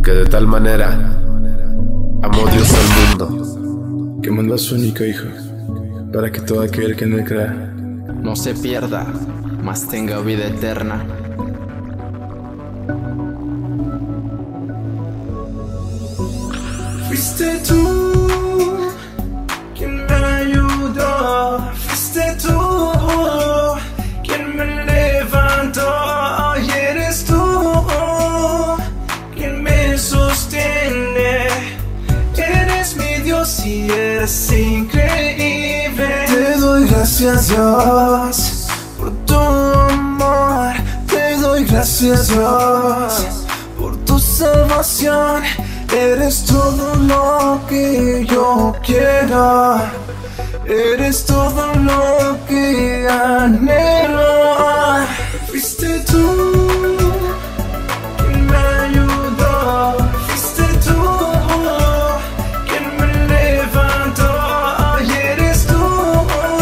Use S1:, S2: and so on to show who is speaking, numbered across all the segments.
S1: porque de tal manera amó Dios al mundo,
S2: que mandó a su único hijo, para que todo aquel que en él crea
S3: no se pierda, mas tenga vida eterna.
S4: Fuiste tú quien me ayudó, fuiste tú quien me levantó, y eres tú quien me sostiene. Eres mi Dios y eres increíble. Te doy gracias, Dios, por tu amor. Te doy gracias, Dios, por tu salvación. Eres todo lo que yo quiero, eres todo lo que anhelo. Fuiste tú quien me ayudó, fuiste tú quien me levantó, y eres tú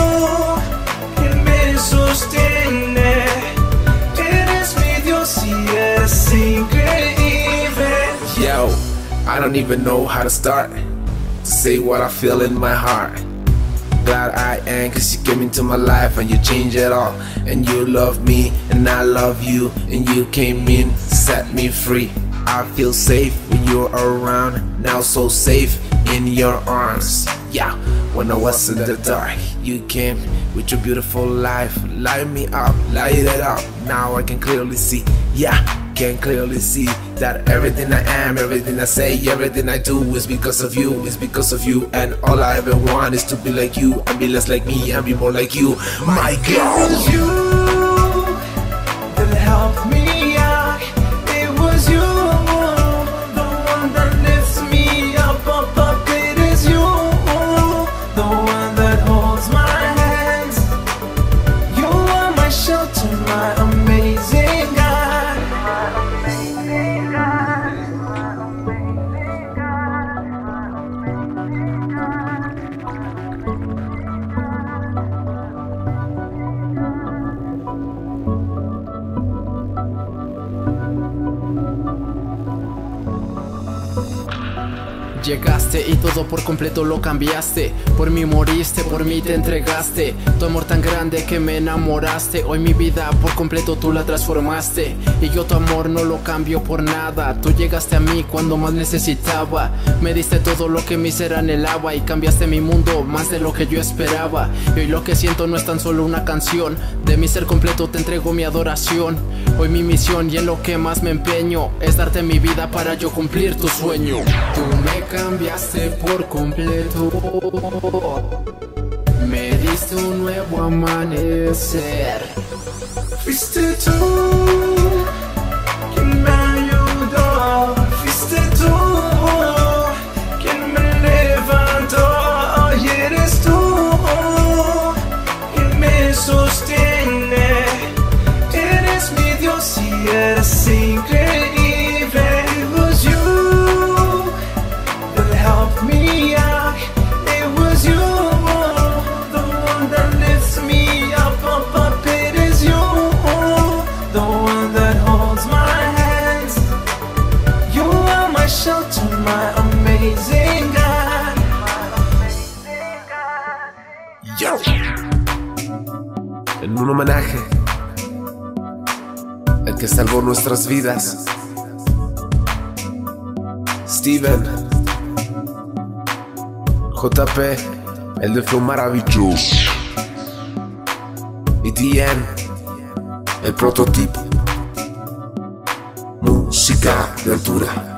S4: quien me sostiene. Eres mi Dios y eres increíble.
S1: Yo, I don't even know how to start to say what I feel in my heart. Glad I am, cause you came into my life and you changed it all. And you love me and I love you, and you came in, set me free. I feel safe when you're around, now so safe in your arms. Yeah, when I was in the dark, you came with your beautiful life. Light me up, light it up. Now I can clearly see, yeah, can clearly see that everything I am, everything I say, everything I do is because of you, is because of you. And all I ever want is to be like you, and be less like me, and be more like you. My God,
S4: it was you that helped me out. It was you, the one that lifts me up, up, up. It is you, the one that holds my hands. You are my shelter, my amazing God.
S3: Llegaste y todo por completo lo cambiaste. Por mí moriste, por mí te entregaste. Tu amor tan grande que me enamoraste. Hoy mi vida por completo tú la transformaste, y yo tu amor no lo cambio por nada. Tú llegaste a mí cuando más necesitaba. Me diste todo lo que mi ser anhelaba, y cambiaste mi mundo más de lo que yo esperaba. Y hoy lo que siento no es tan solo una canción. De mi ser completo te entrego mi adoración. Hoy mi misión y en lo que más me empeño es darte mi vida para yo cumplir tu sueño. Tú me cambiaste por completo, me diste un nuevo amanecer.
S4: Fuiste tú quien me ayudó, fuiste tú quien me levantó, y eres tú quien me sostiene. Eres mi Dios y eres increíble. It was you that helped me out. It was you, the one that lifts me up, up, up. It is you, the one that holds my hands. You are my shelter, my amazing God.
S1: yo. En un homenaje al que salvó nuestras vidas, Steven, JP, el de Flow Maravilloso, y DN, el prototipo. Música de altura.